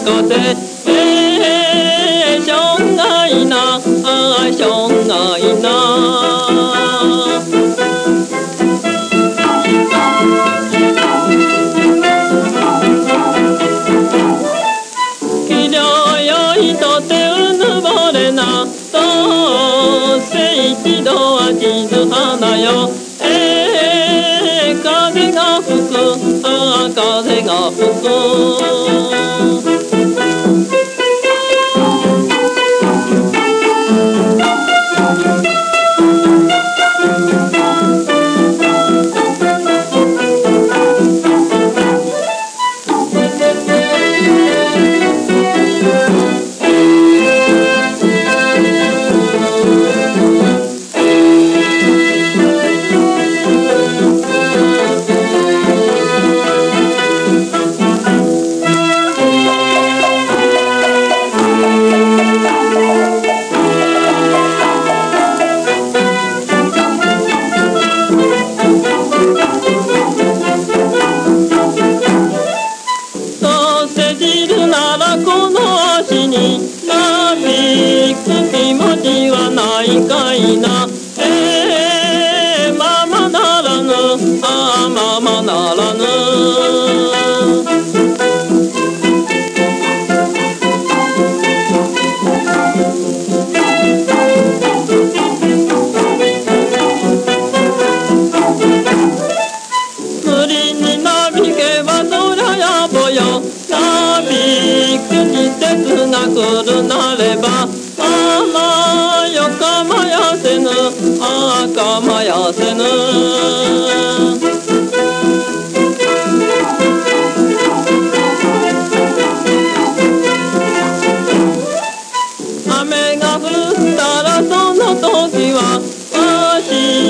風、しょんがいな、しょんがいな。気量よいとてうぬぼれな、どうせ一度は散る花よ。風が吹く、風が吹く。この足になびく気持ちはないかいな。ままならぬ、ままならぬ。無理になびけばそりゃやぼよ。なびく季節が来るなれば、まよ構やせぬ、構やせぬ。雨が降ったらその時はわし